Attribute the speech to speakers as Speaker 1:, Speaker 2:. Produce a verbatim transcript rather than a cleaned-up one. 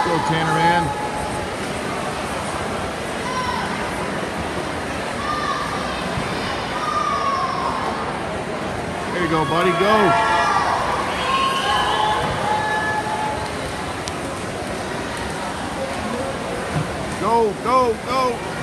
Speaker 1: Go, Tanner, man. There you go, buddy. Go. Go, go, go.